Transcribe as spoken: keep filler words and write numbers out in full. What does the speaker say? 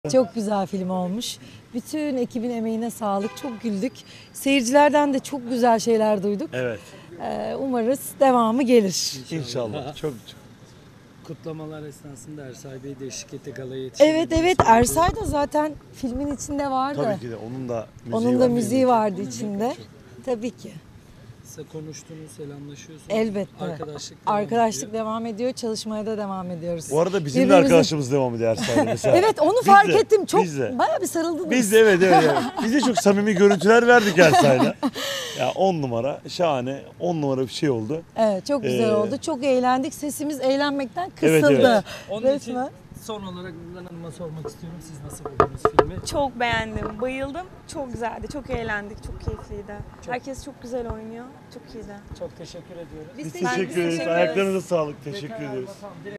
Çok güzel film olmuş. Bütün ekibin emeğine sağlık. Çok güldük. Seyircilerden de çok güzel şeyler duyduk. Evet. Ee, umarız devamı gelir. İnşallah. Çok çok. Kutlamalar esnasında Ersay Bey de eşlik etti, galaya yetişti. Evet evet, Ersay da zaten filmin içinde vardı. Tabii ki de onun da müziği Onun da var. müziği vardı içinde. Tabii ki. Size konuştunuz, selamlaşıyorsunuz. Elbette. Arkadaşlık devam Arkadaşlık ediyor. devam ediyor. Çalışmaya da devam ediyoruz. Bu arada bizim de Birbirimizi- arkadaşımız devam ediyor Ersay'la mesela. Evet, onu Biz fark de, ettim. Çok biz de. bayağı bir sarıldınız. Biz de evet evet. evet. Biz de çok samimi görüntüler verdik Ersay'la. Ya on numara, şahane, on numara bir şey oldu. Evet, çok güzel Ee, oldu. Çok eğlendik. Sesimiz eğlenmekten kısıldı. Evet, evet. Onun Resmen. için son olarak Nurlan Hanım'a sormak istiyorum. Siz nasıl buldunuz filmi? Çok beğendim, bayıldım. Çok güzeldi, çok eğlendik, çok keyifliydi. Çok- Herkes çok güzel oynuyor, çok iyiydi. Çok teşekkür ediyoruz. Biz Ben teşekkür ederiz. teşekkür ederiz. Ayaklarınıza sağlık. Teşekkür Tekrar ederiz. bakalım.